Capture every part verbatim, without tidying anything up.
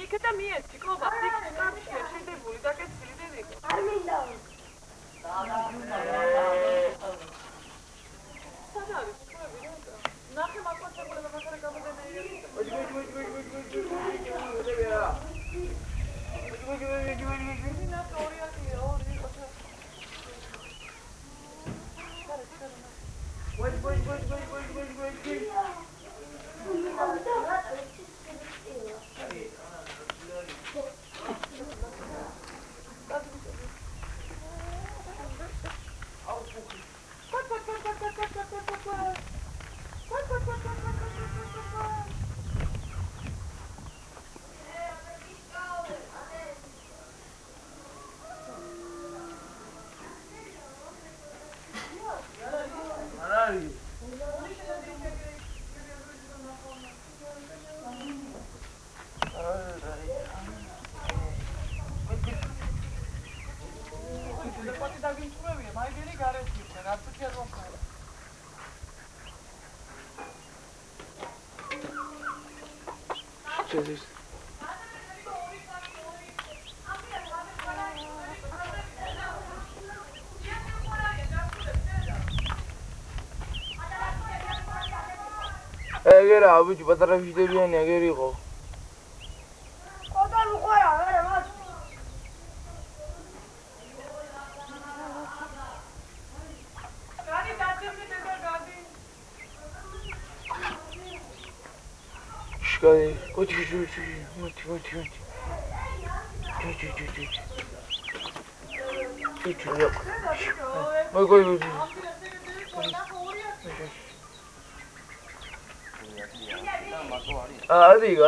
მიიქეთა მიეცი, ყობა, იქ სკამშია შედებული, დაკეცილი დედიკო. არ მინდა. სად არის თქვები რა? ნახე მაკვაცებულება მაგარი გამოდენილი. ოჯი ოჯი ოჯი ოჯი ოჯი ოჯი ოჯი ნახე ორი ათია, ორი ოჩა. ოჯი ოჯი ოჯი ოჯი ოჯი ოჯი Jesus. ეგერა აბიჯი პატარა ვიდებიანი ეგერ იყო. ყოდა მიყარა, არა მას. გადი დაწემდი და გადი. შკაი, კოჩი კოჩი კოჩი კოჩი კოჩი. კოჩი კოჩი კოჩი. კოჩი რა. მოი გოი გოი. არიგა.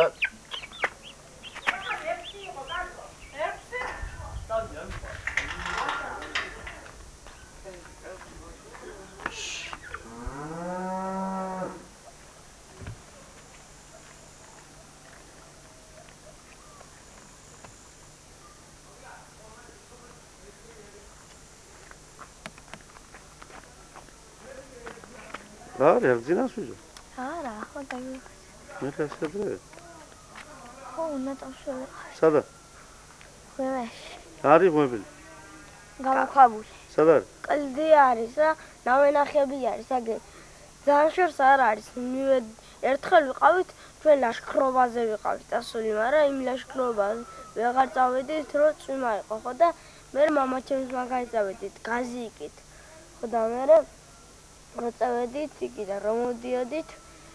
რა არის აღძინას ვიძო? არა, ხო დაი. მე ხასადრე. ხო, უნდა დავშველე. სადა? ღვევაში. არის ღვეველი. გამქვაბული. სად არის? კლდი არის და ნავენახები არის, აგე. ძალიან შორს არ არის. ერთხელ ვიყავით, ჩვენ ლაშქრობაზე ვიყავით ასული, მაგრამ იმ ლაშქრობაზე ვეღარ წავედით, რომ წვიმა იყო, ხო და მე მამაჩემს მაგარი წავედით, გაზიკით. ხო და მე რო წავედით იქიდან რომ მოდიოდით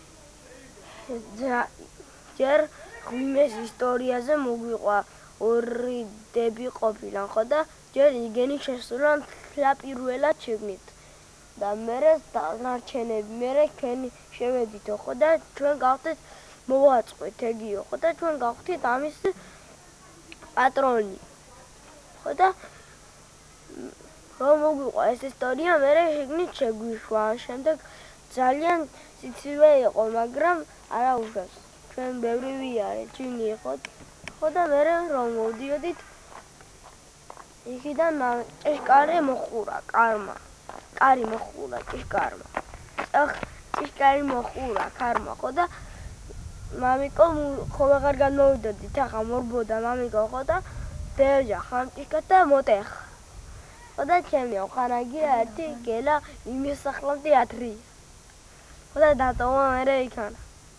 ჯერ ღვიმეს ისტორიაზე მოგვიყვა ორი დები ყოფილან ხო და ჯერ იგენი შესულან თლა პირველად შეგნით და მერე დანარჩენები მერე ჩვენი შევედითო ხო და ჩვენ გავხდით მოვაწყვით ეგიო ხო და ჩვენ გავხდით ამის პატრონი ხო და რომ მოგვიყვა ეს ისტორია მერე შეგნით შეგვიშვა შემდეგ ძალიან სიცივე იყო მაგრამ არა უშავს ჩვენ ბევრი ვიარე ჩინი იყო ხო და მერე რომ მოვდიოდით იქიდან ჭიშკარი მოხურა კარმა კარი მოხურა ჭიშკარმა ახ ჭიშკარი მოხურა კარმა ხო და მამიკო ხო აღარ განმოვიდოდით ახლა მორბოდა მამიკო ხო და დევჯა ხანტიკა და მოტეხ ხო და ჩემი ოხანაგია ერთი გელა იმისახლავ თეატრი ხო და დატოვა მერე იქან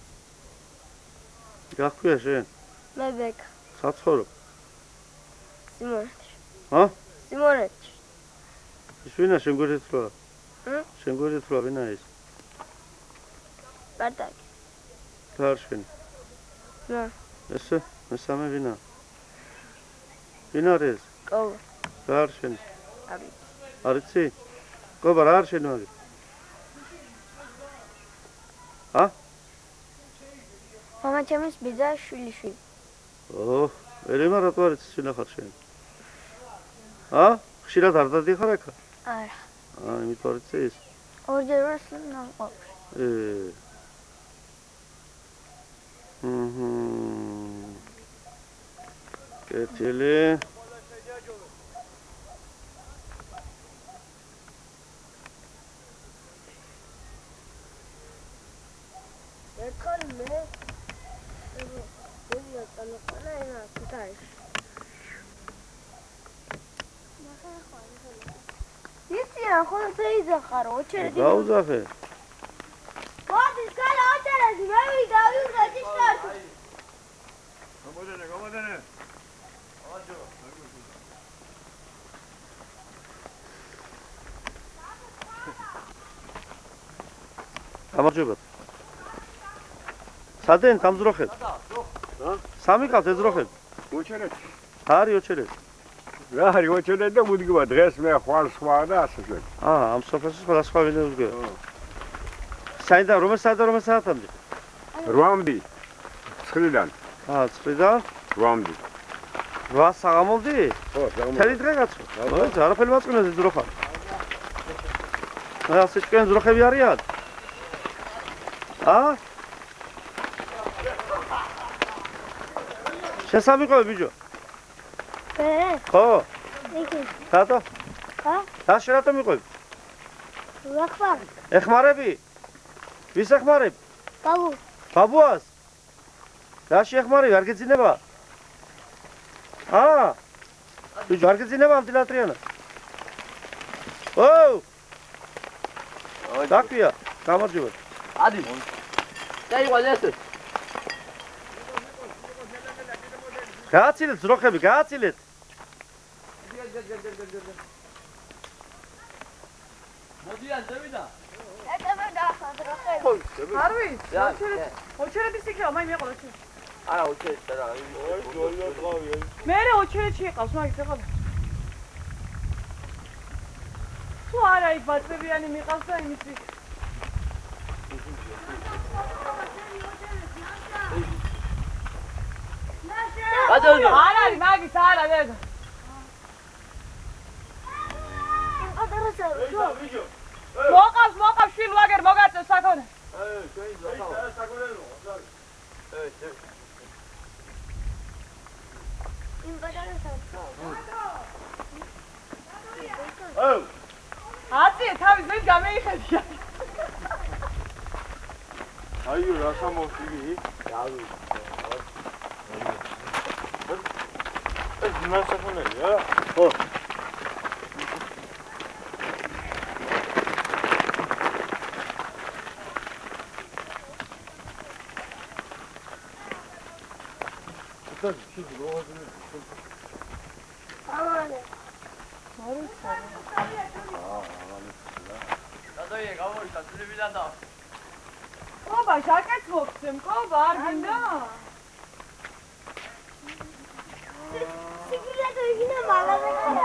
გახქვია შენ? მე ბეკ საცხოვრებ? სიმონეთში ჰა? სიმონეთში ის ვინა შენ გვერდითროა? ჰმ? შენ გვერდითროა ვინა ის? პარტაკი რა არის შენი? ნა ესე? მესამე ვინა? ვინ არის? კოვა რა არის შენი? აბი არიცი? კობა რა არის შენი მაგი? ჰა? მამა ჩემის ბიძა შვილიშვილი ოჰ, ერემა რატო არის სინახარ შენ? ჰა? ხშირად არ დადიხარ აქა? არა აა, იმიტომ არის ის? ორჯერ ვასლ ნამყოფი ე ჰმმ კეთილი ერთხელ მე გამიყანა ენა თვითაი. იცი რა ხო შეიძლება ოჩერედი. გაუძახე. მოდი კალა ოჩერედი მე ვიდავიღე ჭიშკარს. გამოდენე, გამოდენე. აჯო. გამარჯობა. სადენ დამძროხებ? რა? სამი ყავს ეძროხებ. ოჩერეთ. არის ოჩერეთ. რა არის ოჩერეთ და მუდგება დღეს მე ხვალ სხვა და ასე შეგ. აა, ამ სოფელში სხვა სხვა ვინე უდგება. საიდან რომელ საათთან რომელ საათამდე? რვამდე. ცხრიდან. აა, ცხრიდან? რვამდე. რვა საღამომდე? ხო, საღამომდე. თელი დღე გაცო. მოიცა, არაფერი მაწყინეს ეძროხარ. აა, ასე ჭკენ ეძროხები არიან? აა? შესამიყოვე ბიჭო. მე? ხო. იქი. რატო? ხა? და შენ რატომ მიყოვე? ვახმარ. ეხმარები? ვის ეხმარებ? ბაბუ. ბაბუას? რა შეეხმარები? არ გეძინება? აა? ბიჭო, არ გეძინება ამ დილატრიანა? ო! დაკვია, გამარჯობა. ადი. დაიყვანე ესე. გააცილეთ ზროხები, გააცილეთ. მოდიან წევიდა. ეთება დაახადროხე. არ ვიცი, ოჩერეთ, ოჩერეთის იქნება, მაი მეყოლა შენ. არა უჩერეთ რა. ოი, ჯოლია ყავი. მე რა ოჩერეთში იყავს, მაგით ეხლა. თუ არა იქ ბაწებიანი მიყავს და იმის იქ. ბატონო. არ არის მაგის, არა, დედა. ყადარასა. ბიჭო. მოყავს, მოყავს შვილ ვაგერ მოგაწევ საქონე. აი, ჩვენი ზოხავა. აი, იმ ყადარასა. ო! აწიე თავის ძმის გამეიხედია. აიო, რა სამოსილი? დავი. ეს ძმას ახონელია? ხო. ამანე. დადოიე, გამოვიდა ძლებიდან და. ყობა, ჟაკეტს მოგცემ, ყობა, არ გინდა? სიგილა თუ იგინა მაღაზია.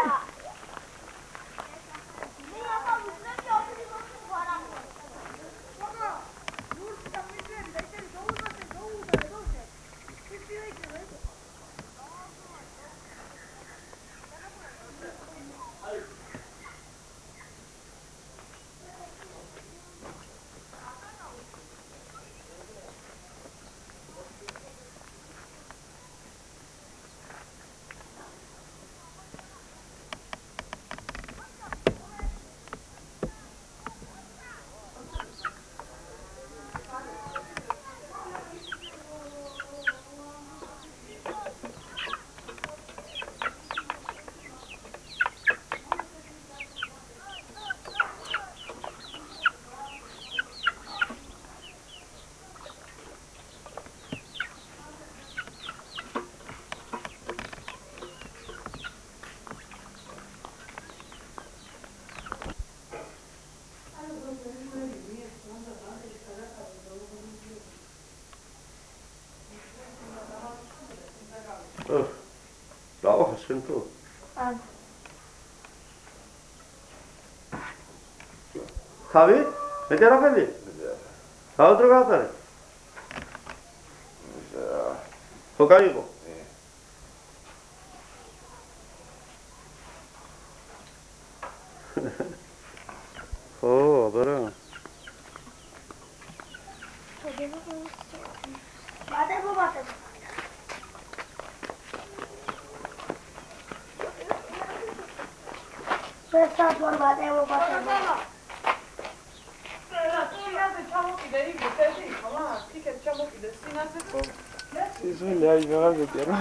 Bravo, schön tot. An. Tabii, ne der efendi? Sağ ol, Dragatar. Hokayigo. Oh, bara. Bate bu bate. Sesa por bate bu bate. სინაზე ჩამოკიდე, იგი წესი, ხომა? თიკეთ ჩამოკიდე, სინაზე. სიზღილი აი ვეღარ გეტია.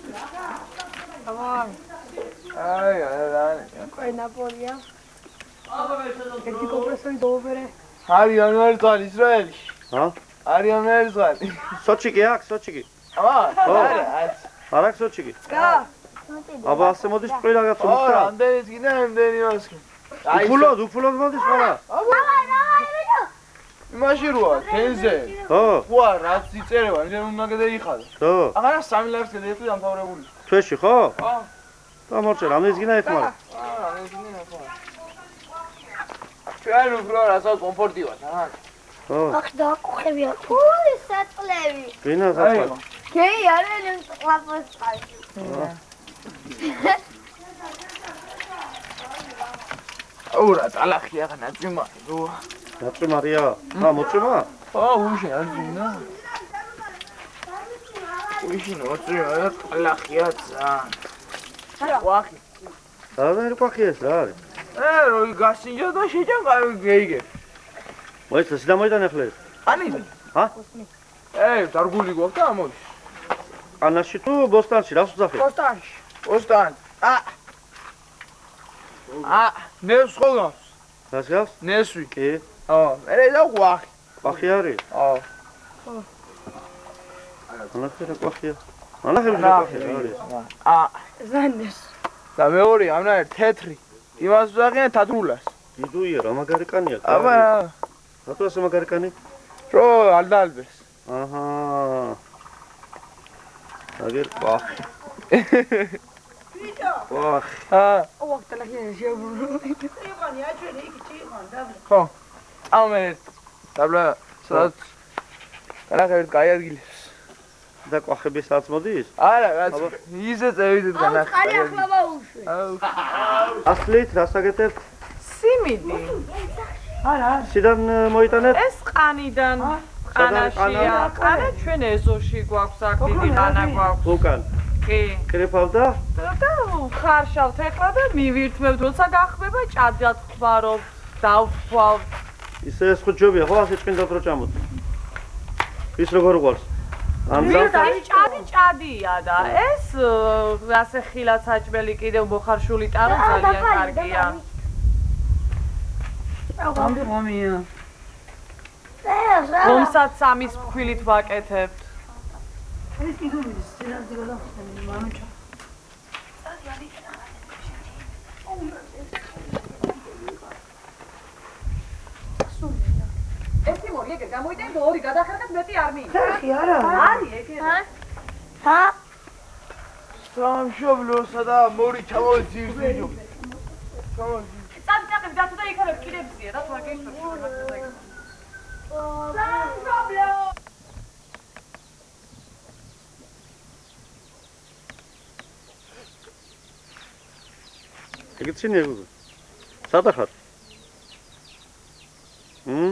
აი, აი, Quei Napolia. Ერთი კომპრესორი დაუბერე. არიან ერთად ისრაელში. ჰა? არიან ერთად. სოჩიკი აქვს, სოჩიკი. აბა, ო. არა, არის. არ აქვს სოჩიკი? Ska. აბა ასე მოდის წვი რაღაც ო, უხდა. ამდენიც გინდა, ამდენი მოსკი. უფულოდ, უფულოდ მოდის ყველა. იმაში როა, თენზე. ხო, ხوار, რაც იწერება, იმენ უნდა გადაიხადო. ხო. აღარა სამი ლარს გადაიხდი დამთავრებული. თვეში ხო? ხო. დამორჩა, რამდენიც გინდა ეხმარა? არა, ეს ნინა ხო. ჩვენ უფრო რასაც კომფორტი ვარ, რა. ხო. ახ დააყუხებია. ой, საწლევი. ვინა საწყა? გეი არენ ყლაპოს ხალხი. აურა, ტალახი აღა ნაწიმა, რო. დაწვიმარია. ხა, მოწვიმა? ხო, უშენ არჯინა. უშენ მოწვიმა, ტალახია ძალიან. არა, ვახი. რა ყვახი ეს რა არის? ე, როი გასინჯა და შეჭამ გეიგე. მოიცა, სიდა მოიტან ახლა ეს. ანიზე. ჰა? ე, დარგული გვაქვს და ამოდის. ყანაში თუ ბოსტანში, რას უძახი? Postash. ოსტან. ა. ა, ნეს ხო გავს? რას გავს? ნესვი. კი. ო, მე და ვახი. ყვახი არის? ო. ანახე რა ყვახია? ანახე რა ყვახია რა არის? ა. Zandes. და მეორე ამნაირ თეთრი. იმას ვზაღიან თათრულას. იდუია რა მაგარი კანია? აბა, რატო ასე მაგარი კანი? რო ალდალბეს. აჰა. აგერ ყვახი. ყვახი. ა, Oh, te la quiero llevar. Iqani, ajeli, iki iqan, davle. ხო. ამე დაბლა სადაც განახევით გაიადგილეს. და ყვახები სადაც მოდის? არა, რაც ისე წევიდით განახ. ხალი ახლა ბაუშვი. ასლით რას აკეთებთ? სიმინდი. Ara. სიდან მოიტანეთ? ეს ყანიდან ყანაშია. ყანა ჩვენ ეზოში გვაქვს აქ დიდი ყანა გვაქვს. უკან. კი. კრეფავდა? და ხარშავთ ეხლა და მივირთმევთ, როცა გახმება ჭადად ხმარობთ, დავთვალთ. ისე ეს ხო ჯობია, ხო ასე ჭკინდათ რო ჭამოთ. ის როგორ უყურს? ამ ის ჭადი ჭადია და ეს ასე ხილად საჭმელი კიდევ მოხარშული ტარო ძალიან კარგია. Ambi momia. რომსაც სამის ფქვილით ვაკეთებთ. Es que tú dices, te la digo la manucha. ეს იმორი ეგრე გამოიტან და ორი გადახარგეთ მეტი არ მიიღო. Ხი არა. არის ეგრე. ჰა? სამშობლოსა და მორი ჩამოვეცი ისიჯო. ჩამოვეცი. წამწაყებ დათო და იქარებ კიდევზია რა თქმა გეშვა. ეგეც შენი ეგ. სადა ხარ? ჰმ?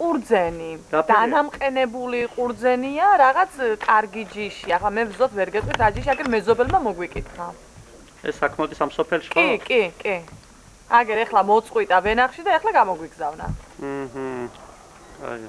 ყურძენი. დაფერია. დანამყენებული ყურძენია, რაღაც კარგი ჯიში. ახლა მე ვზოთ ვერ გეტყვით რა ჯიში, აგერ მეზობელმა მოგვიკითხა. ეს საქმოდის ამ სოფელში ხო? კი, კი, კი. აგერ ეხლა მოწყვიტა ვენახში და ეხლა გამოგვიგზავნა. აჰა. აი.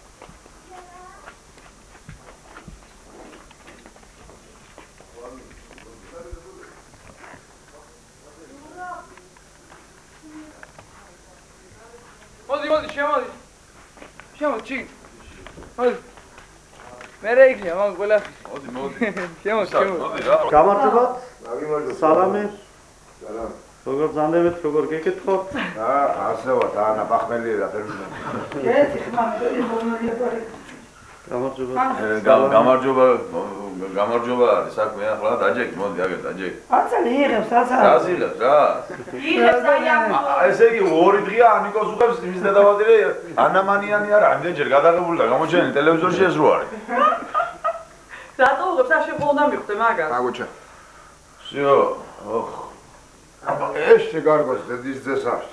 მოდი, მოდი, შემოდი. შემოდი, ჩი. მოდი. მე რა იქნება, მაგ ყველა. მოდი, მოდი. შემოდი, შემოდი. მოდი რა. გამარჯობათ. გამარჯობა. სალამი. სალამ. როგორ ზანდებთ, როგორ გეკითხოთ? აა, ასევა და ანა ბახმელი რა ფერმნა. ერთი ხმა მე მომნელია პარი. გამარჯობა. გამარჯობა, გამარჯობა არის საქმე ახლა დაჯექი, მოდი აგერ დაჯექი. აცალი იღებს, აცალი. დაზილებს რა. იღებს აი ამ ესე იგი ორი დღეა ანიკოს უხებს იმის დედავადირე ანამანიანი არა, ამდენჯერ გადაღებული და გამოჩენილი ტელევიზორში ეს რო არის. რატო უღებს არ შეყოლდა მიხვდე მაგას? აგოჩა. всё, ოხ. აბა ეს შეგარგოს დედის ძესავს.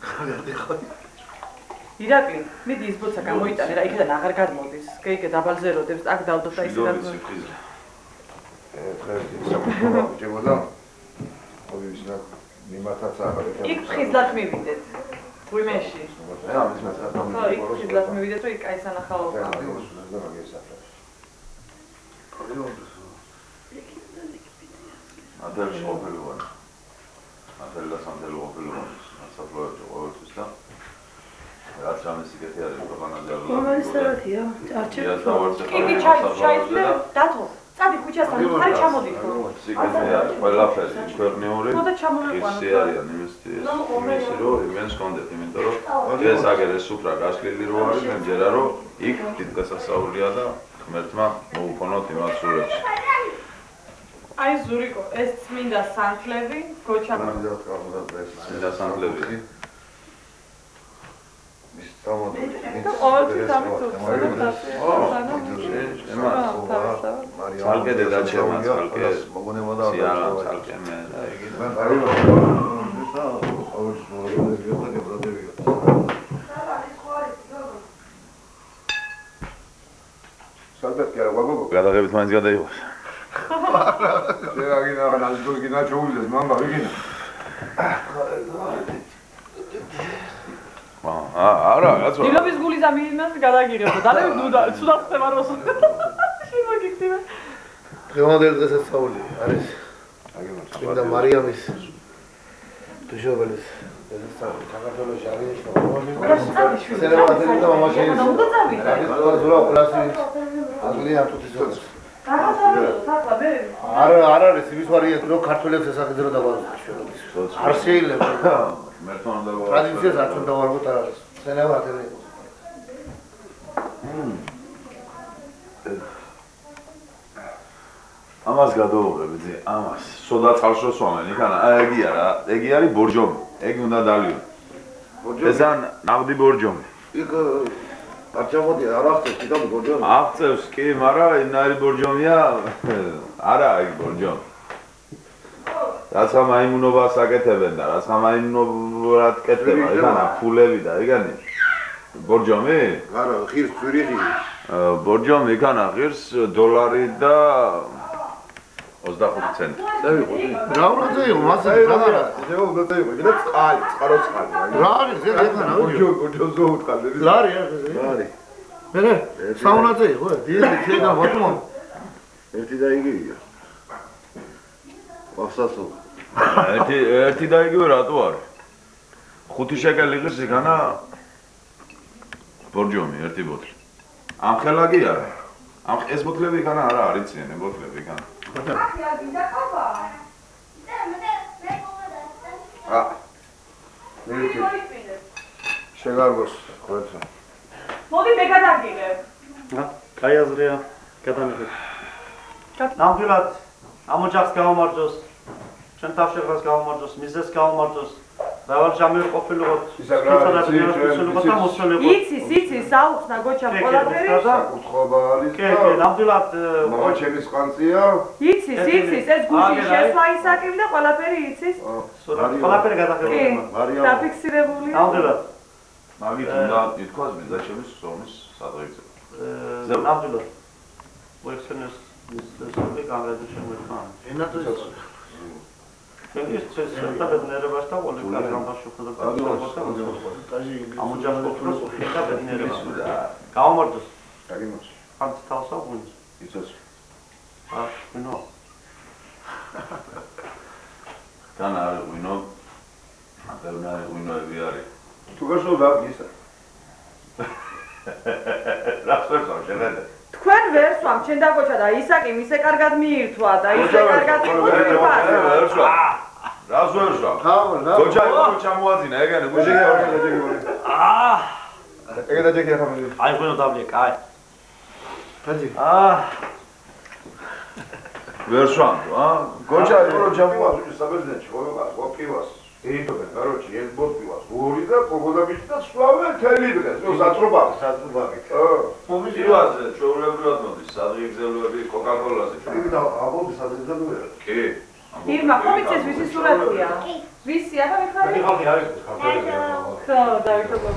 ირაკლი, მიდი ის ბოცა გამოიტანე რა, იქიდან აღარ გადმოდის. კეიკე დაბალზე როდებს, აქ დავდოთ და ისე შიდოვის სიფხიზლე. ეხლა სამოქრობა უჭებოდა. ორი ვისნა მიმართაც აღარ ეკა. იქ ფხიზლად მივიდეთ. ღვიმეში. რა ამის მასა ხო, იქ ფხიზლად მივიდეთ, რომ იქ კაი სანახაობა. ათელი ყოფილი ვარ. ათელი და სამთელი ყოფილი ვარ. საფლავებში ყოველთვის და რაც ამის იგეთი არის ქვეყანაზე არ რომელი საათია? არჩევ. კი, კი, ჩაიცვლე, დათო. წადი ქუჩასთან, ხარ ჩამოდიხო. სიგეთია ყველაფერი ქვეყნიური. მოდა ჩამოვიყვანო. ისე არიან იმისი იმისი რომ იმენს კონდეთ, იმიტომ რომ ეს აგერ ეს სუფრა გასლილი რო არის, მე მჯერა რომ იქ დიდგასასწაულია და ღმერთმა მოუქონოთ იმას სულებში. აი ზურიკო, ეს წმინდა სანთლები, გოჩა. წმინდა სანთლები. და ყოველთვის ამით უცხოებს. ცალკე დედა ჩემს ცალკე მოგონება და ცალკე მე და იგი გადაღებით მაინც გადაიღოს. შეგაგინა რა ნაზგულ გინა ჩაუვლეს მამბა ვიგინა. აა არა, კაცო. დილობის გულის ამილინას გადაგიღებო. დალევი ნუდა, ცუდად ხდება როს. შემოგიქცევა. დღევანდელი დღესასწაული არის წმინდა მარიამის დუშობელის დღესასწაული. საქართველოში აღინიშნა. სერევადელი და მამაშენი. უნდა წავიდე. ზურა კლასი აგლია თუთისოც. არა, არ არ არის იმის ვარიანტი რომ ქართველებს ესახეთ რომ დავაროს. არ შეიძლება. მერტონ და ტრადიციას არ უნდა დავაროთ არ არის. სერევადელი. ამას გადავუღები ზე, ამას. სოდა წყალშოს ვამენ, იქანა, ეგი არა, ეგი არის ბორჯომი. ეგი უნდა დალიო. ესან ნავდი ბორჯომი. იქ არ ჩამოდია, არ აღწევს იქ ბორჯომი. აღწევს კი, მაგრამ ინარი ბორჯომია. არა, ეგ ბორჯომი. რაც ამ აიმუნობას აკეთებენ და რაც ამ აიმუნობად კეთდება, იქანა ფულები და ეგანი. ბორჯომი? არა, ღირს ზურიღი. ბორჯომი იქანა ღირს დოლარი და ოცდახუთი ცენტი. რა უნდა იყო მასე რა არა ზეო უნდა იყო კიდე წყალი წყარო წყალი რა არის ზე ეხანა ბორჯო ბორჯო ზო უთხალე ლარი არის ლარი მე საუნაძე იყო დიდი შეიძლება ვატუმა ერთი და იგივეა ვაფსასო ერთი ერთი და იგივე რატო არის ხუთი შეკელი ღირს იქანა ბორჯომი ერთი ბოთლი ამ ხელა კი არა ამ ეს ბოთლები იქანა არა არიციან ეს ბოთლები იქანა ა ნიჭი შეგარგოს ხოლმე მოდი მე გადაგიღე. ა, კაი აზრია, გადამიღეთ. ნამდვილად ამ ოჯახს გავამარჯოს, ჩვენ თავშეღებას გავამარჯოს, მიზეს გავამარჯოს. რავალ ჟამი ყოფილიყოთ, ისე და მოსულიყოთ. იცის, იცის, აუხსნა გოჩამ ყველაფერი. კუთხობა არის კი, კი, ნამდვილად მამა ჩემის ყვანწია. იცის, იცის, ეს გუში შესვლა ისაკები და ყველაფერი იცის. ყველაფერი გადახერხება. დაფიქსირებული. ნამდვილად. მაგით უნდა ითქვას ბიძაშევის სონის სადღეგრძელო. ნამდვილად. მოიხსენეს ის დასწრები გამრადო შემოიხან. ენათო ის ეს ცესერთა ბედნიერებას და ყოველ კალენდარში ხდება და ამოჯახოთ რომ ხება ბედნიერებას. გამომართოს. გაგიმოს. ანც თავსა გუნდ. იცოს. აა, ნო. თან არ ვინო. აბერნა ვინოები არის. თუ გასულდა ისა. რას ვერცავ შეხედე? თქვენ ვერ სვამ, ჩემ დაგოჩა და ისაკი მისე კარგად მიირთვა და ისე კარგად იყურება. ვერცვა. რას ვერცვა? ხაო, რა. გოჩა იყო ჩამოაძინა, ეგენი გუჟი აა, ეგ და ჯეკი ახლა მე. აი ხონო დაბლია, კაი. ხაჯი. აა, ვერცვა, ა? გოჩა იყო ჩამოაძინა საბერძნეთში, ყოველას, ყოფილას. ეიტობენ, короче, ეს ბორტივას. ორი და კოგოდა მიჭდა და სვავე თელი დღეს. ო სატრობარი, სატრობარი. ო. ივაზე, ჩვეულებრივად მოდის, სადღეგრძელოები კოკაკოლაზე. იგი და აბოლი სადღეგრძელოა. კი. ირმა, ხო მიცეს ვისი სურათია? ვისი, აბა მიხარი? ხალხი არის ქართველი. ხო, დავითო.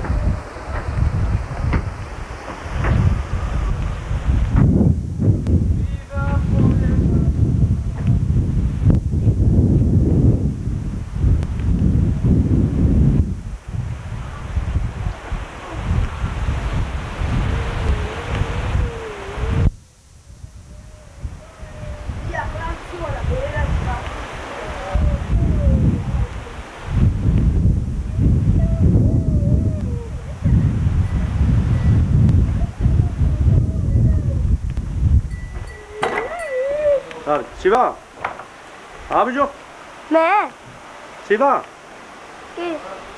არ, სივა? აბიჯო? მე? სივა? კი.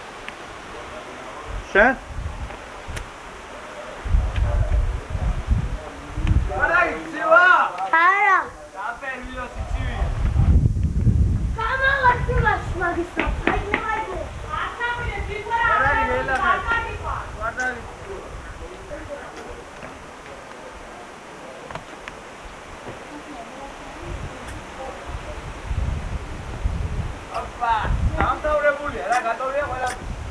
შენ? არა, ცივა! არა. დაპერვილოსი ცივი. გამოვარდი მას მაგისა. აი ნაიჯე. ახამინე თვითონ არა, ელა. ვარდარი. აბა, დამთავრებულია რა, გატოვია ყველა.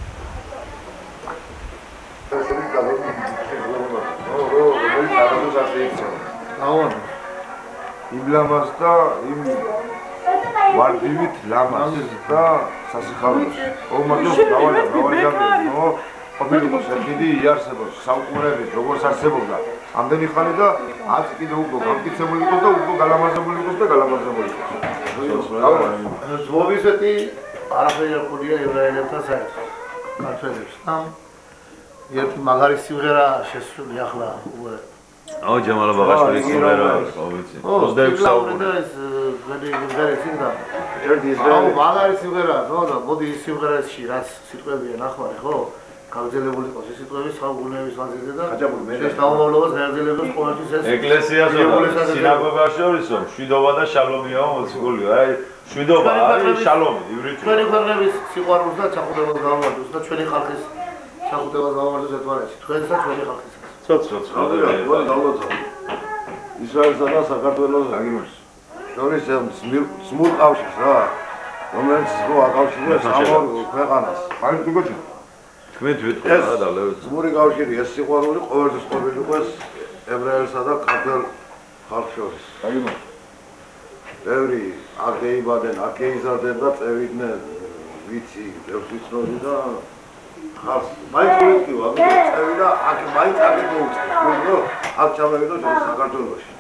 აუან. იმ ლამას და იმ ვარდივით ლამას და სასიხარულოს. ომადოს დავალა, დავალა. ნო, ყოფილიყოს ერთი იარსებობს საუკუნეების როგორც არსებობდა. ამდენი ხანი და აქ კიდე უკვე გამკიცებული იყოს და უკვე გალამაზებული იყოს და გალამაზებული იყოს. აუან. ზვოვისეთი არაფერი არ ხდია ებრაელებთან საერთოდ. ქართველებს. ამ ერთი მაგარი სიმღერა შესული ახლა უკვე აუ ჯამალა ბაღაშვილის სიმღერა არის, ხო ვიცი. ოცდაექვსი საუკუნე. ეს გადი სიმღერა სინდა. ერთი ის აუ მაგარი სიმღერა, ხო და მოდი ის სიმღერაში რაც სიტყვებია ნახმარი, ხო? გავძელებული იყოს ეს სიტყვები საუკუნეების მანძილზე და ეს დაუმოვლობას გაძელებას ყოველთვის ეს ეკლესიასო და სინაგოგას შორისო მშვიდობა და შალომია მოციქულიო. აი მშვიდობა არის შალომი ივრითი. ჩვენი ქვეყნების სიყვარულს და ჩახუტებას გავამართოს და ჩვენი ხალხის ჩახუტებას გავამართოს ერთმანეთში. თქვენს და ჩვენი ხალხის. ცოცხლად ისრაელსა და საქართველოს აგიმოს. შორის სმულ კავშირს რა, რომელიც ხო აკავშირებს ამ ქვეყანას. მაინც უგოჩი. თქვენ თვითონ რა და ლევს. სმული კავშირი ეს სიყვარული ყოველთვის ყოფილიყო ებრაელსა და ქართველ ხალხს შორის. აგიმოს. ბევრი აქ დაიბადნენ, აქ გაიზარდნენ და წევიდნენ ვიცი, ბევრს ვიცნობდი და ხალხ მაინც გულისხმობა, ამიტომ წევიდა აქ მაინც აქ მოუწევს, აქ ჩამოვიდა საქართველოში.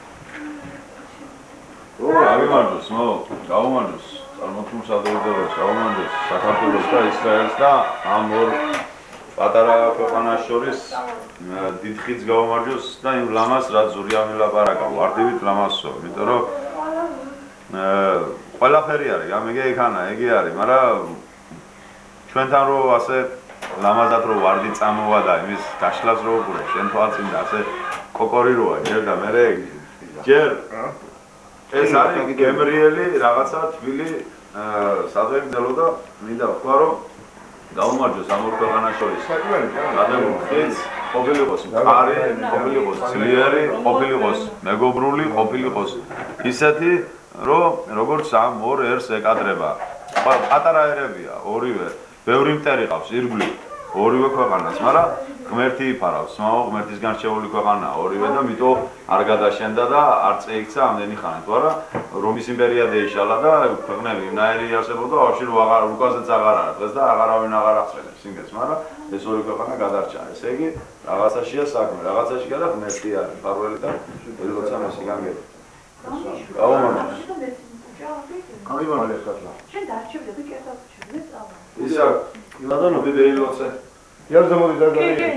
გამიმართოს, მო, გამომართოს, წარმოთქმულ სადღეგრძელოს, გამომართოს საქართველოს და ისრაელს და ამ ორ პატარა ქვეყანას შორის დიდ ხიდს გამომართოს და იმ ლამას რაც ზურია მილაპარაკა, ვარდივით ლამასო, იმიტომ რომ ყველაფერი არის, გამიგე იქანა, ეგე არის, მაგრამ ჩვენთან რო ასე ლამაზად რო ვარდი წამოვა და იმის გაშლას რო უყურე, შენ თვალწინ და ასე კოკორი როა, ჯერ და მე ჯერ ეს არის გემრიელი რაღაცა თბილი სადღეგრძელო და მინდა ვთქვა რომ გაუმარჯოს ამ ორ ქვეყანას შორის. გადაგულ ხიდს ყოფილიყოს მყარი, ყოფილიყოს ძლიერი, ყოფილიყოს მეგობრული, ყოფილიყოს ისეთი რომ როგორც ამ ორ ერს ეკადრება. პატარა ერებია, ორივე, ბევრი მტერი ყავს, ირგვლივ. ორივე ქვეყანას, მაგრამ ღმერთი იფარავს, მაო ღმერთის განშეული ქვეყანაა ორივე და მიტო არ გადაშენდა და არ წეიქცა ამდენი ხანი, თუ არა რომის იმპერია დაიშალა და ქვეყნები იმნაირი არსებობდა, ვაფშე აღარ უკაზეც აღარ არის დღეს და აღარავინ აღარ აღწევს სიმღერას, მაგრამ ეს ორი ქვეყანა გადარჩა. ესე იგი რაღაცაშია საქმე, რაღაცაშია და ღმერთი არის, ფარველი და როცა მასი განგება. გაუმართლოს. გამიმართლეს ხათლა. შენ დარჩები და კერძად შეძლებს წავა. ისა, ილადანო ბიბეილოცე. იარზე მოდი და კი, კი.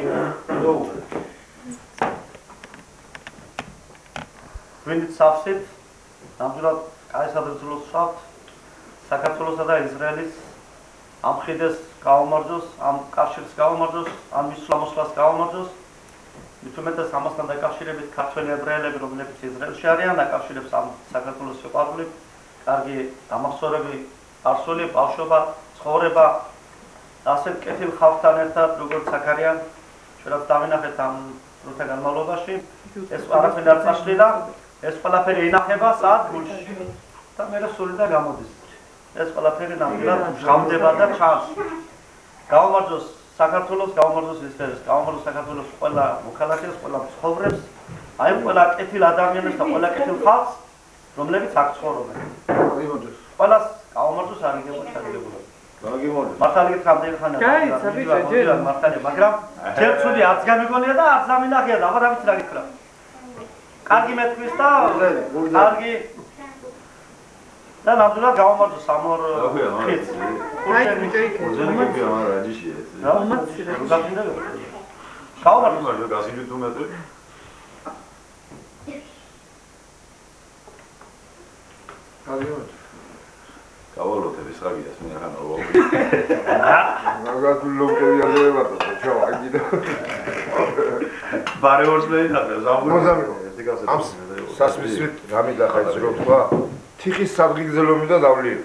ვინც სავსით ნამდვილად კაი სადრძლოს ვსვავთ საქართველოსა და ისრაელის ამ ხიდეს გაუმარჯოს, ამ კავშირს გაუმარჯოს, ამ მის სამოსლას გაუმარჯოს. მით უმეტეს ამასთან დაკავშირებით ქართველი ებრაელები, რომლებიც ისრაელში არიან, დაკავშირებს ამ საქართველოს სიყვარული, კარგი დამახსოვრები, არსული, ბავშვობა, ცხოვრება, ასეთ კეთილ ხალხთან ერთად, როგორც საქარიან, ჩვენაც დავინახეთ ამ დროთა განმავლობაში, ეს არაფერი არ წაშლიდა, ეს ყველაფერი ინახება სად გულში და მე სულიდან გამოდის. ეს ყველაფერი ნამდვილად ჟღავდება და ჩანს. გაუმარჯოს საქართველოს, გაუმარჯოს ისრაელს, გაუმარჯოს საქართველოს ყველა მოქალაქეს, ყველა მცხოვრებს, აი ყველა კეთილ ადამიანებს და ყველა კეთილ ხალხს, რომლებიც აქ ცხოვრობენ. გამიმართლეს. ყველას გაუმარჯოს არიგებულ ჩაგებულობ. გამიმართლეს. მართალი გითხრა ხანია. გაიცა ბიჭო, ჯერ მართალი, მაგრამ ჯერ ცუდი არც გამიგონია და არც ამინახია და აღარ ვიცი რა გითხრა. კარგი მეთქვის და კარგი და ნამდვილად გაუმარჯოს ამ ორ ხიდს. აი ბიჭო იქ. ზენიკებია, მაგრამ რაჯიშია ეს. მომაცი რა. გაუმარჯოს. გასიჯით თუ მეტრი. გამიმართლეს. გავალოთების ხაგიას მე ახლა ნოვო. მაგათულ ლოქები აღებათა, ჩაო, აი კიდე. ბარეორს მე ინახე, ზამბული. მოზამიკო. ამ სასმისით გამიდახა ის რო თქვა, თიხის სადღიგზელომი და დავლი.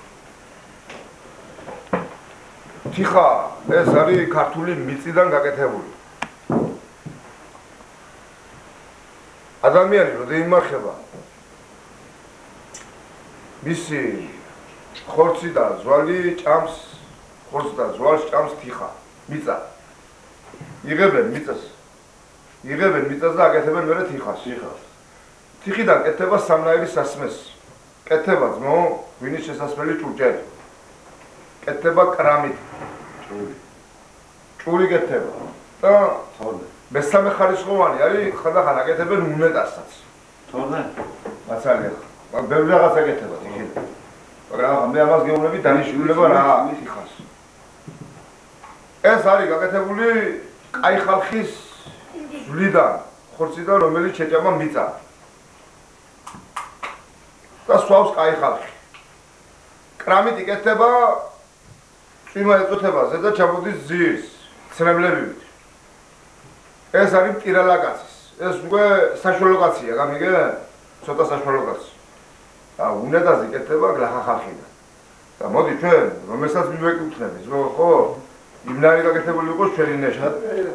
თიხა, ეს არის ქართული მიწიდან გაკეთებული. ადამიანი როდი იმარხება, მისი ხორცი და ზვალი ჭამს, ხორცს და ზვალს ჭამს თიხა, მიწა. იღებენ მიწას. იღებენ მიწას და აკეთებენ მერე თიხას. თიხას. თიხიდან კეთდება სამნაირი სასმეს. კეთდება ძმო, ღვინის შესასმელი ჭურჭელი. კეთდება კრამიტი. ჭური. ჭური კეთდება. და თორნე. მესამე ხარისხოვანი არის ხანდახან აკეთებენ უნეტასაც. თორნე. მაცალე. მაგრამ ბევრი რაღაცა აკეთება თიხიდან. მაგრამ მე ამას გეუბნები დანიშნულება რა თიხას. ეს არის გაკეთებული კაი ხალხის ზვლიდან, ხორციდან, რომელიც შეჭამა მიწა. და სვავს კაი ხალხი. კრამიტი კეთდება, წვიმა ეწოდება ზედა ჩამოდის ძირს, ცრემლებივით. ეს არის მტირალაკაცის. ეს უკვე საშუალო კაცია, გამიგე? ცოტა საშუალო კაცი. და უნეტაზე კეთდება გლახა ხალხიდან. და მოდი ჩვენ, რომელსაც მივეკუთვნები, ზო, ხო? იმნაირი გაკეთებული იყოს ჩვენი ნეშად.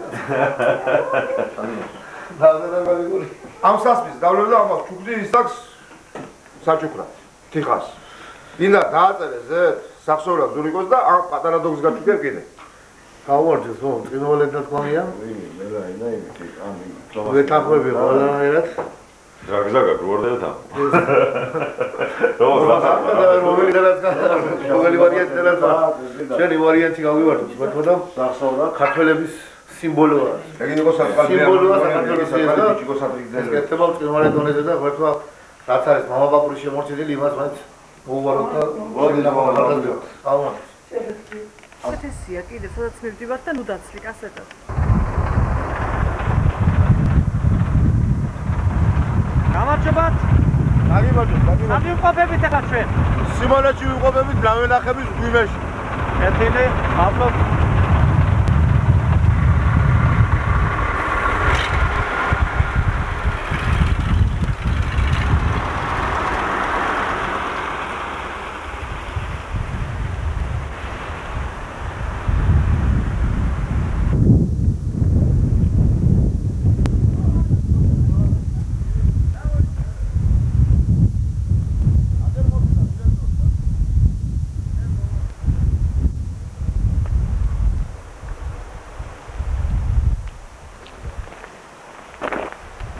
ამ სასმის დავლევდა ამას ჩუქდი ისაკს საჩუქრად, თიხას. დინა დააწერე ზედ სახსოვრად ზურიკოს და ამ პატარა დოგს გაჩუქებ კიდე. გაუმარჯოს, ხო, წინოვალეთ და თქმია. მე რა, ინა იმით, ამ ვეთანხმები ყველანაირად. ზაგზაგა გრორდელთან. რომელი რომელი ვარიანტი და შენი ვარიანტი გავივარდოთ, მაგრამ სახსოვრა ქართველების სიმბოლოა. ეგ იყო საწყალბე სიმბოლოა საქართველოს და იყო სატრიგზელი. კეთდება წინვალე დონეზე და ვერთვა რაც არის მამაპაპური შემორჩენილი იმას მაინც მოუვაროთ და გოლინა მომავალი. აუმა. ასეთია კიდე, სადაც მივდივართ და ნუ დაცლი კასეტად. გამარჯობათ. გამარჯობთ, გამარჯობთ. ამ ვიმყოფებით ახლა ჩვენ. სიმონეთში ვიმყოფებით ნავენახების გვიმეში. კეთილი, მადლობ.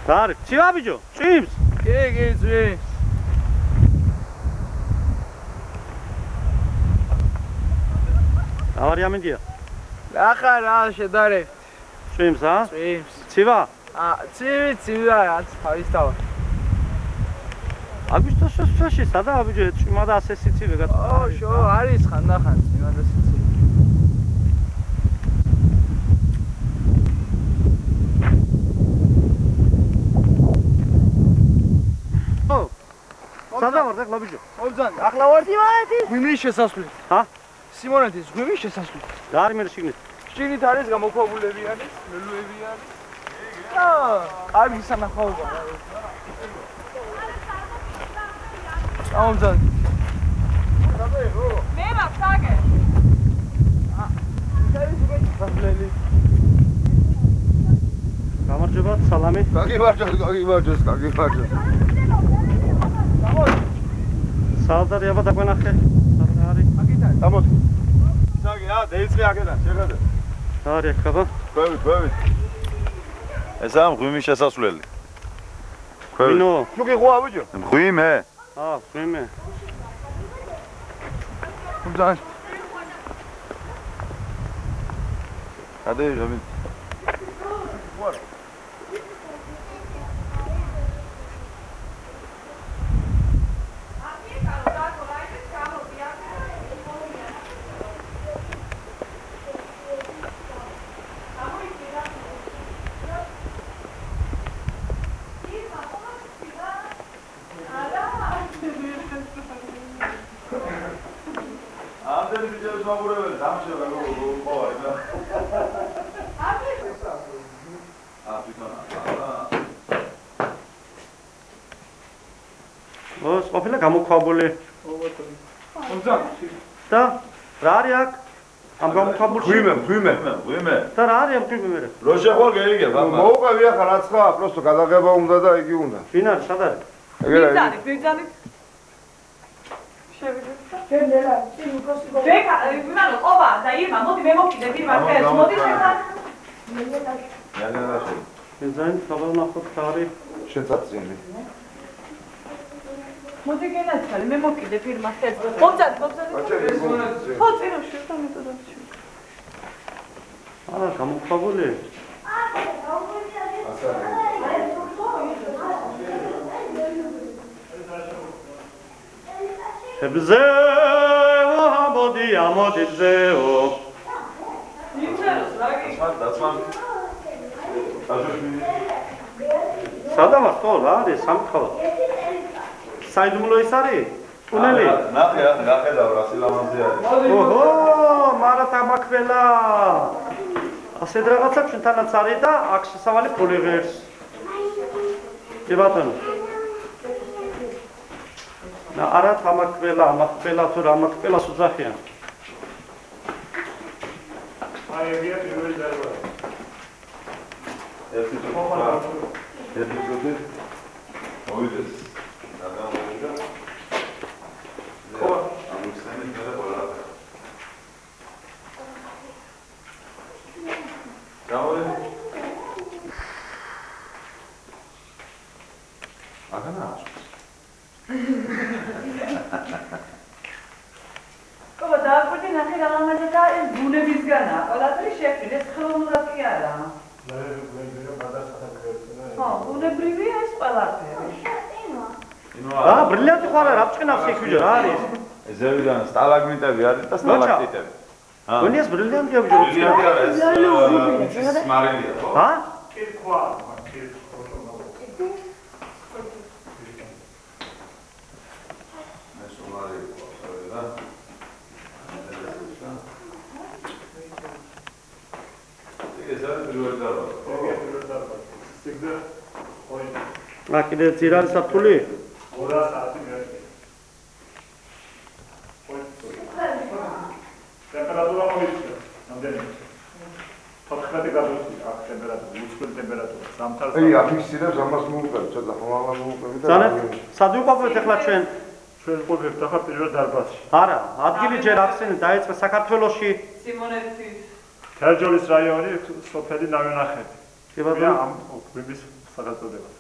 რა არის? ცივა ბიჭო? წვიმს? კი, კი, წვიმს. ავარი ამინდია? ახლა რა შედარებ? წვიმს, ა? წვიმს. ცივა? ა, ცივი, ცივი რაც თავის თავად. აგვისტოს შესვაში სადა ბიჭო წვიმა და ასე სიცივე გატყვა. ო, შო, არის ხანდახან წვიმა და სიცივე. სადა ვარ ახლა ბიჭო? ობძან, ახლა ვარ სიმონეთის გვიმის შესასვლელი. ჰა? სიმონეთის გვიმის შესასვლელი. რა არის მე შიგნით? შიგნით არის გამოქვაბულები არის, მელუები არის. აა, კარგი სანახაობა. ობძან. მე მაგსაგე. აა, ის არის გვიმის შესასვლელი. გამარჯობა, სალამი. გაგიმარჯოს, გაგიმარჯოს, გაგიმარჯოს. საალდარი აბა დაგვენახე. სადა არის? აკეთან. ამოთ. ისაგი, ა, დაიწყე აკეთან, შეხედე. რა არის აქ აბა? ქვევით, ქვევით. ესაა მღვიმის შესასვლელი. ვინო? შუქი ხოა ბიჭო? მღვიმე? აა, ვიმე. ობძან. კადე რამე? ამდენი ბიჭების მაგურებელი დამშევა ყოვარი და აა თვითონ ოს ყოფილა გამოქვაბული. ობძან. და რა არის აქ? ამ გამოქვაბულში? გვიმე, გვიმე. მღვიმე? და რა არის ამ გვიმე მერე? რო შეხვალ გეიგებ აბა. მოუყევი ახლა რაც ხა, просто გადაღება უნდა და იგი უნდა. ვინ არის? სად არის? ეგერა. ბიძანი, ბიძანი. შევიდეთ. გენერა, წინ უკოსი გო. ვეკა, ვიმანო, ყობა და ირმა, მოდი მე მოვკიდე პირველ დღეს, მოდი შეხარ. იანერაში. ვინზაინ საბანახოთ რა არის? შენცაციანი. მოდი გენაცვალე, მე მოვკიდე პირველ დღეს. მომძად, მომძად. ხო, წინოში, და მეთოდებში. აა, გამოქვაბული. ბზეო ამოდი ამოდი ბზეო იმწეროს რა კი დაცმან დაცმან აშოშმინი სადა ვარ ხო რა არის სამხავა საიდუმლო ის არის ტუნელი ნახე ნახე და რასილამანზე არის ოჰო მარა თამაკველა ასეთ რაღაცა ჩვენთანაც არის და აქ შესავალი ფული ღერს კი ბატონო და არა თამაკველა ამაკველა თუ რა ამაკველას უძახიან აი ეგია პირველი დარბაზი. ერთი წუთი ერთი წუთი მოვიდეს გადავიდა ხო ამიხსენე მე ყველა გამოდე აგანა ყოლა დააკვირდი ნახე რამაჟა და ეს ბუნებისგანა ყველაფერი შექმნილი ეს ხელოვნურად კი არა ხო ბუნებრივია ეს ყველაფერი რა ბრილიანტი ხო არა რა წინავს იქ ბიჭო რა არის ზევიდან სტალაგმიტები არის და სტალაქტიტები ა გონიას ბრილიანტია ბიჭო ბრილიანტი არა ეს მარილია ხო ჰა კირქვა რა კიდე ძირალი საფთული? ორას საათი მერე. ტემპერატურა მოიწია. რამდენი? თოთხმეტი გრადუსი აქ ტემპერატურა, უცხოელი ტემპერატურა. ზამთარს. აი, აფიქსირებს ამას მოუყევი, ცოტა ხომალა მოუყევი და ზანეთ, სად ვიყვავთ ახლა ჩვენ? ჩვენ ყოფილ ახლა პირველ დარბაზში. არა, ადგილი ჯერ ახსენე დაიწყე საქართველოში. სიმონეთის თერჯოლის რაიონი, სოფელი ნავენახეთი. კი ბატონო. ამ გვიმის სახელწოდებას.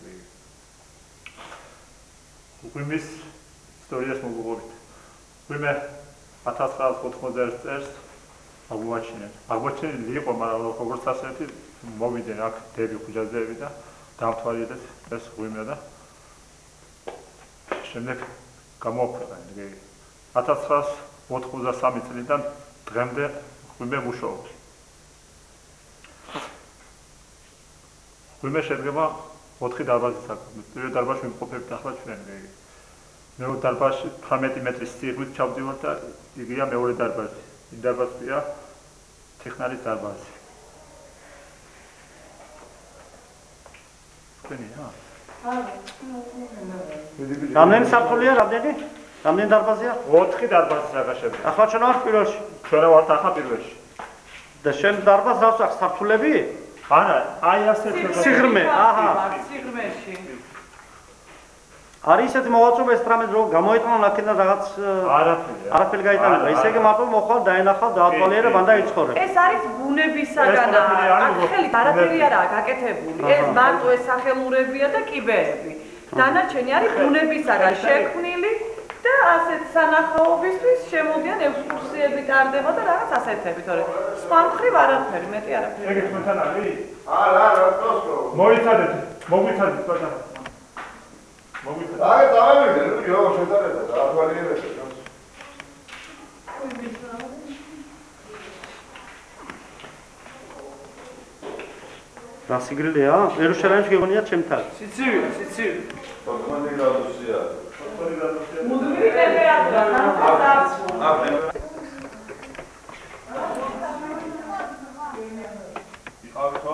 ღვიმის ისტორიას მოგვიყვებით. ღვიმე ათას ცხრაას ოთხმოცდაერთ წელს აღმოაჩინეს. აღმოჩენილი იყო, მაგრამ როგორც ასეთი მოვიდნენ აქ დები ხუჯაძეები და დამთვალიერეს ეს ღვიმე და შემდეგ გამოაქვეყნეს. ათას ცხრაას ოთხმოცდასამი წლიდან დღემდე ღვიმე მუშაობს. ღვიმე შედგება ოთხი დარბაზისაგან. პირველ დარბაზში ვიმყოფებით ახლა ჩვენ. მეორე დარბაზში თვრამეტი მეტრის სიღრმით ჩავდივართ და იგია მეორე დარბაზი. იმ დარბაზია ტექნარის დარბაზი. თქვენია? რამდენი საფრთხეა, რამდენი? რამდენი დარბაზია? ოთხი დარბაზის აღაშენდა. ახლა ჩვენ ვართ პირველში. ჩვენ ვართ ახლა პირველში. და შენ დარბაზს აქვს აქ საფრთხეები? არა, აი ასეთ სიღრმე, აჰა. სიღრმეში. არის ისეთი მოვაწვევ ეს რამე რომ გამოიტანონ აქედან რაღაც არაფერი. არაფერი გაიტანება. ისე იგი მარტო მოხვალ დაენახალ დაათვალიერებ ან დაიცხოვრებ. ეს არის ბუნებისაგანაა. აქ ხელით არაფერი არაა გაკეთებული. ეს მარტო ეს სახელმურებია და კიბეები. დანარჩენი არის ბუნებისაგან შექმნილი და ასეთ სანახაობისთვის შემოდიან ექსკურსიები ტარდება და რაღაც ასეთები, თორე სხვა მხრივ არაფერი, მეტი არაფერი. ეგეთ თქვენთან არის? არა, არა, პროსტო. მოიცადეთ, მოგვიცადეთ თქვენ. მოგვიცადეთ. აი, დავამიგდე, რო შედარება, დაათვალიერეთ. რა სიგრილეა? ერუშალიმში გეგონია ჩემთან. სიცივე, სიცივე. ოთხმოცდაათი გრადუსია. მუდმივი ტემპერატურა, სამოცდაათი. ახო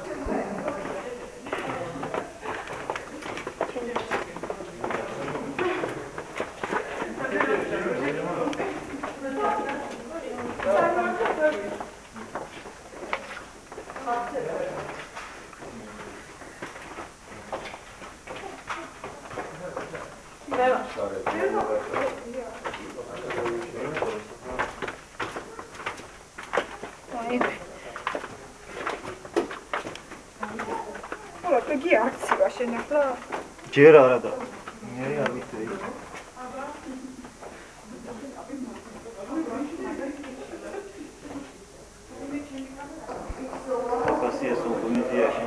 ჯერ არა და მე არ ვიცი. აკაცია სულტუნიაში.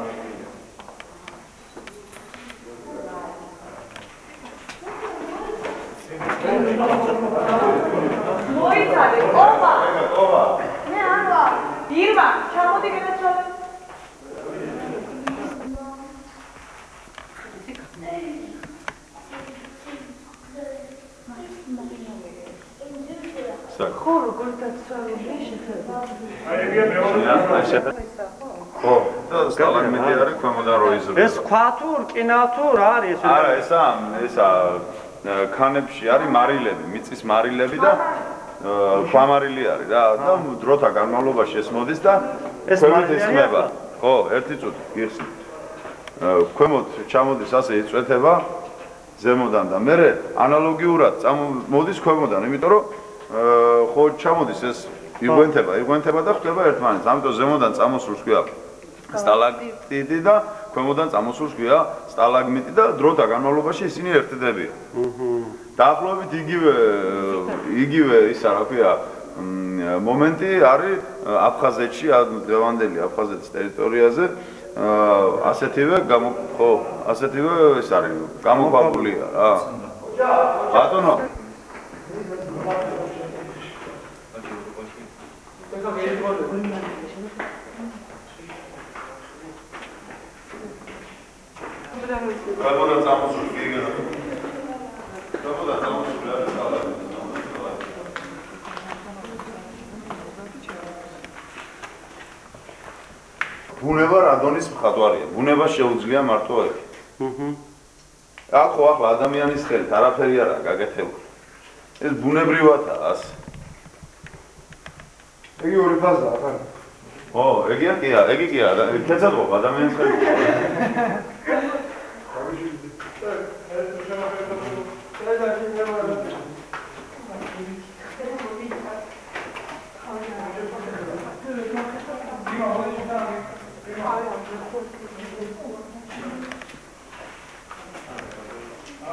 მოიცადე, ოპა. ოპა. მე არ ვარ. ირმა, ჩამოდი გადაცვალე. ხო, როგორ დაცვალულია შეხედა. აი ეგია მეორე. ხო, და სტალაგმიტი არის ქვემოდან რო იზრდება. ეს ქვა თუ რკინა თუ რა არის ეს? არა, ესა ესა ქანებში არის მარილები, მიწის მარილები და ქვამარილი არის და და დროთა განმავლობაში ეს მოდის და ეს მარილი ისმება. ხო, ერთი წუთი გიხსნით. ქვემოთ ჩამოდის ასე იწვეთება ზემოდან და მერე ანალოგიურად მოდის ქვემოდან, იმიტომ რომ ხო ჩამოდის ეს იგვენთება, იგვენთება და ხდება ერთმანეთს. ამიტომ ზემოდან წამოსულს ქვია სტალაქტიტი და ქვემოდან წამოსულს ქვია სტალაგმიტი და დროთა განმავლობაში ისინი ერთდებიან. დაახლოებით იგივე იგივე ისა რა ქვია მომენტი არის აფხაზეთში, დღევანდელი აფხაზეთის ტერიტორიაზე ასეთივე გამო ხო ასეთივე ეს არის გამოქვაბულია რა. ბატონო Когда там уже бегает. Когда там уже бегает. ბუნება რადონის მხატვარია. ბუნება შეუძლია მარტო ეგ. აჰა. ახო ახლა ადამიანის ხელით არაფერი არა გაკეთებული. ეს ბუნებრივადაა ასე. ეგი ორი ფაზაა, ხარ? ო, ეგია კია, ეგი კია, კეცად ხო ადამიანის ხელით.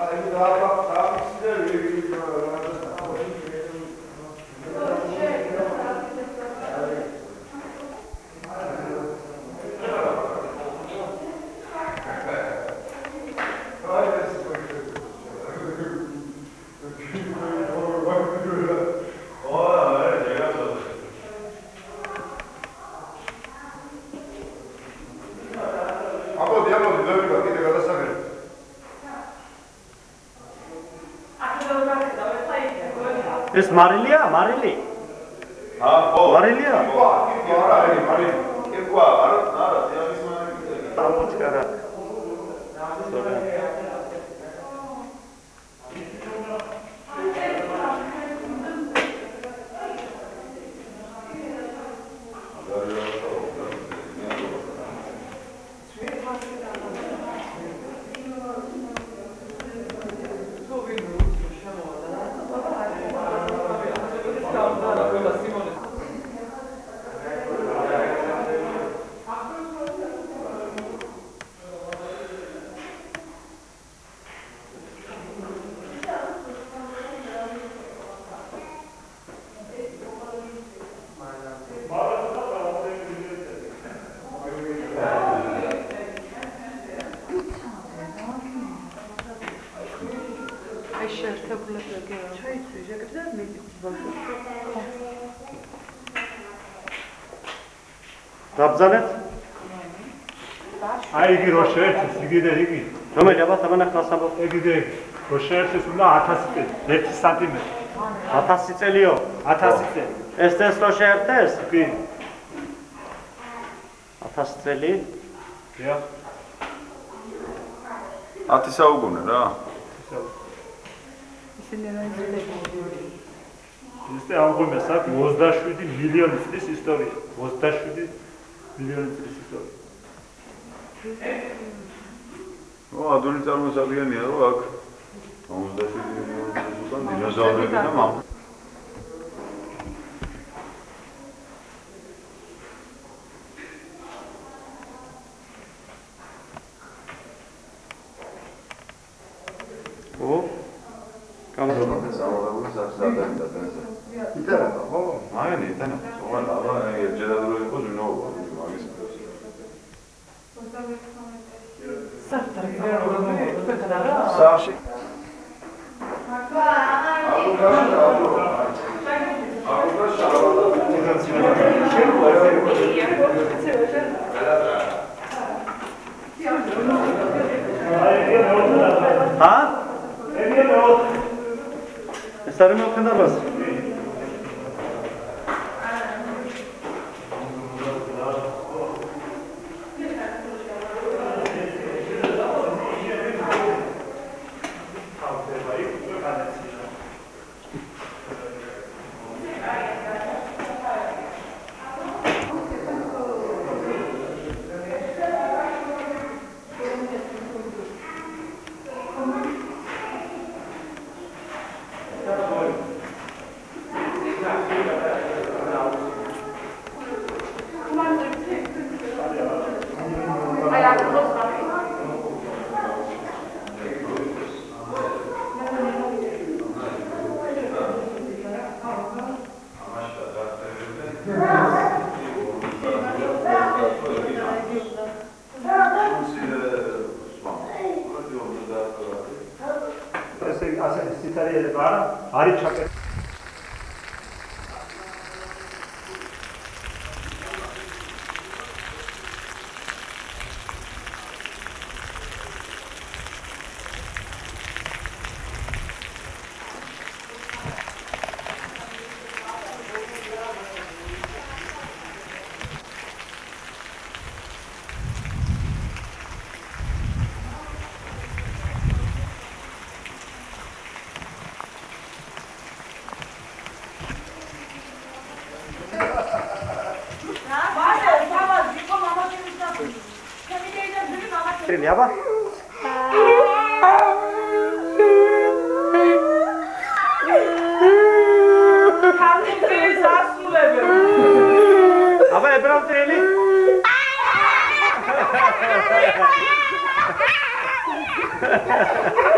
ეს მარილია, მარილი? ა, ხო. მარილია? ხო, კი, არა, მარილი. კირკვა, არა, არა, თეატრის მარილი. დამოჩქარა. დაბზანეთ? აი იგი რო შეერთეს, იგი და იგი. რომელი აბა სამანახლას ამბობ? იგი და იგი. რო შეერთეს უნდა ათასი წელი, ერთი სანტიმეტრი. ათასი წელიო? ათასი წელი. ეს ეს რო შეერთეს? კი. ათასი წელი? დიახ. ათი საუკუნე რა. ისინი რა იძლებოდნენ? ისე აღგვიმეს აქ ოცდაშვიდი მილიონი წლის ისტორია. ოცდაშვიდი მილიონი წლის ისტორია. ო, ადვილი წარმოსადგენია რომ აქ ოცდაშვიდი მილიონი წლის უკან დინოზავრები და მამ. ო გამოდოდნენ საუბრობენ საფსადად და ბენზე. იტანა, ხო? მაგენი იტანა. სულ აბა ერჯერადრო იყო ზნოობა მაგის დროს. სახში. ა? ეს არის მოხდებას. არის ჩაკეტილი. Trili, აბა? ქართლის ასულები. აბა, ებრაულ ტრილი? Ha ha ha ha!